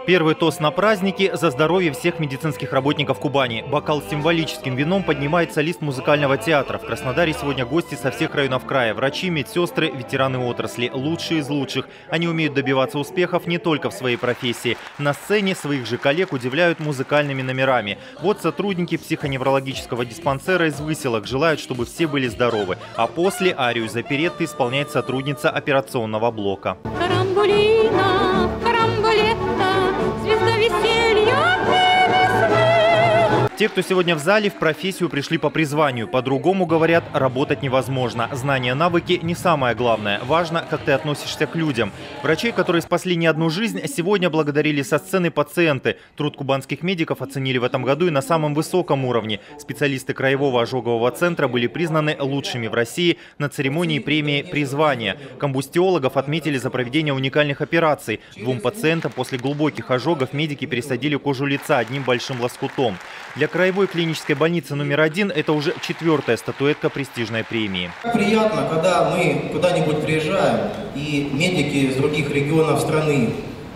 Первый тост на праздники за здоровье всех медицинских работников Кубани. Бокал с символическим вином поднимает солист музыкального театра. В Краснодаре сегодня гости со всех районов края. Врачи, медсестры, ветераны отрасли. Лучшие из лучших. Они умеют добиваться успехов не только в своей профессии. На сцене своих же коллег удивляют музыкальными номерами. Вот сотрудники психоневрологического диспансера из Выселок желают, чтобы все были здоровы. А после арию из оперетты исполняет сотрудница операционного блока. Карамбулина, карамбулетта, звезда веселья и весны. Те, кто сегодня в зале, в профессию пришли по призванию. По-другому, говорят, работать невозможно. Знания, навыки не самое главное. Важно, как ты относишься к людям. Врачей, которые спасли не одну жизнь, сегодня благодарили со сцены пациенты. Труд кубанских медиков оценили в этом году и на самом высоком уровне. Специалисты Краевого ожогового центра были признаны лучшими в России на церемонии премии «Призвание». Комбустиологов отметили за проведение уникальных операций. 2 пациентам после глубоких ожогов медики пересадили кожу лица одним большим лоскутом. Для Краевой клинической больницы номер 1 это уже 4-я статуэтка престижной премии. Приятно, когда мы куда-нибудь приезжаем, и медики из других регионов страны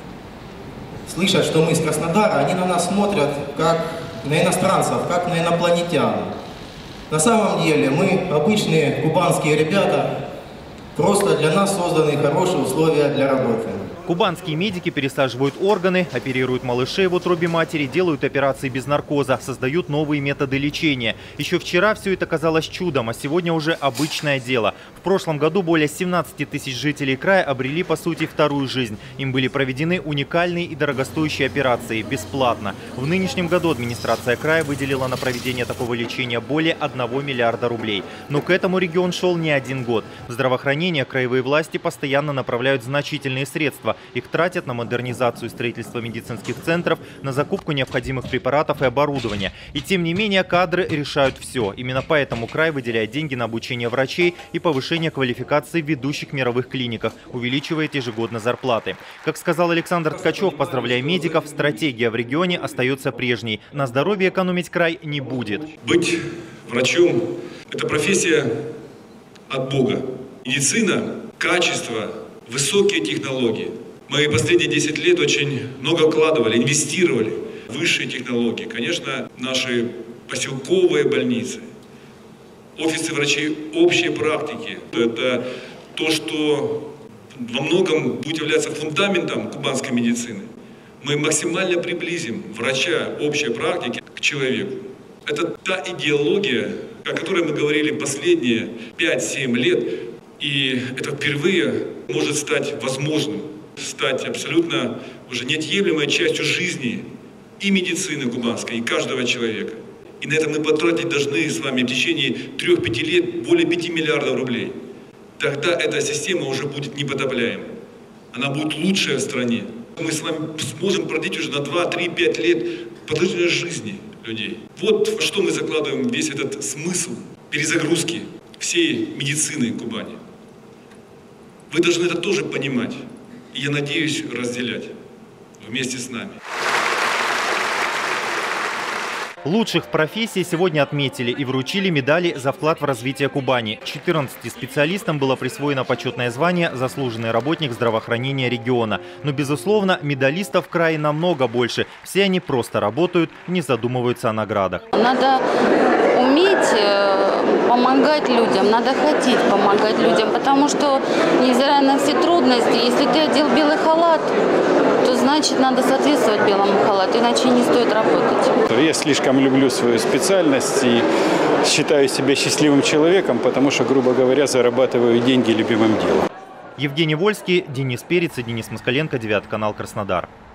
слышат, что мы из Краснодара, они на нас смотрят как на иностранцев, как на инопланетян. На самом деле мы обычные кубанские ребята, просто для нас созданы хорошие условия для работы. Кубанские медики пересаживают органы, оперируют малышей в утробе матери, делают операции без наркоза, создают новые методы лечения. Еще вчера все это казалось чудом, а сегодня уже обычное дело. В прошлом году более 17 тысяч жителей края обрели, по сути, вторую жизнь. Им были проведены уникальные и дорогостоящие операции бесплатно. В нынешнем году администрация края выделила на проведение такого лечения более 1 миллиарда рублей. Но к этому регион шел не один год. В здравоохранение краевые власти постоянно направляют значительные средства. Их тратят на модернизацию и строительство медицинских центров, на закупку необходимых препаратов и оборудования. И тем не менее кадры решают все. Именно поэтому край выделяет деньги на обучение врачей и повышение квалификации в ведущих мировых клиниках, увеличивает ежегодно зарплаты. Как сказал Александр Ткачев, поздравляя медиков, стратегия в регионе остается прежней. На здоровье экономить край не будет. Быть врачом – это профессия от Бога. Медицина, качество, высокие технологии. Мы последние 10 лет очень много вкладывали, инвестировали в высшие технологии. Конечно, наши поселковые больницы, офисы врачей общей практики. Это то, что во многом будет являться фундаментом кубанской медицины. Мы максимально приблизим врача общей практики к человеку. Это та идеология, о которой мы говорили последние 5-7 лет. И это впервые может стать возможным, стать абсолютно уже неотъемлемой частью жизни и медицины кубанской, и каждого человека. И на это мы потратить должны с вами в течение 3-5 лет более 5 миллиардов рублей. Тогда эта система уже будет непотопляема. Она будет лучшая в стране. Мы с вами сможем продлить уже на 2-3-5 лет продолжительность жизни людей. Вот что мы закладываем весь этот смысл перезагрузки всей медицины Кубани. Вы должны это тоже понимать, и я надеюсь разделять вместе с нами. Лучших в профессии сегодня отметили и вручили медали за вклад в развитие Кубани. 14 специалистам было присвоено почетное звание «Заслуженный работник здравоохранения региона». Но, безусловно, медалистов в крае намного больше. Все они просто работают, не задумываются о наградах. Надо уметь помогать людям, надо хотеть помогать людям, потому что, невзирая на все трудности, если ты одел белый халат, то значит надо соответствовать белому халату, иначе не стоит работать. Я слишком люблю свою специальность и считаю себя счастливым человеком, потому что, грубо говоря, зарабатываю деньги любимым делом. Евгений Вольский, Денис Перец и Денис Москаленко, 9 канал, Краснодар.